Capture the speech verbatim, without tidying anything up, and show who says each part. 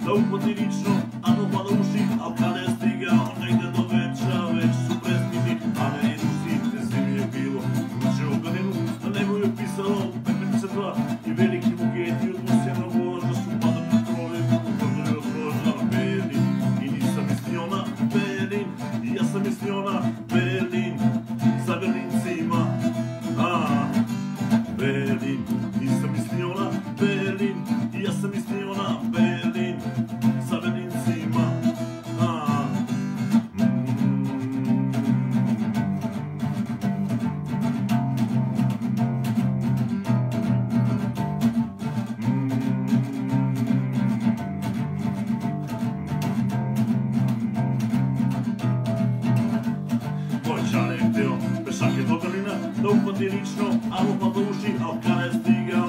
Speaker 1: da uhvati lično, amo pa da uši, al kada je stigao negde do veća, već su presniti, a ne idu svi, te zimi je bilo, kuće u ganinu, na nebu je pisalo pepenice dva, i veliki buketi od usjena voža su pada petroli, utvrdili od roža na Berlin, i nisam mislio na Berlin, i ja sam mislio na Berlin, sa Berlincima, a Berlin, nisam mislio na Berlin, i ja sam mislio na Berlin, sa Berlincima, a Moj čar je htio pešake do Berlina, da uhvati lično, amo pa da uši, al kada je stigao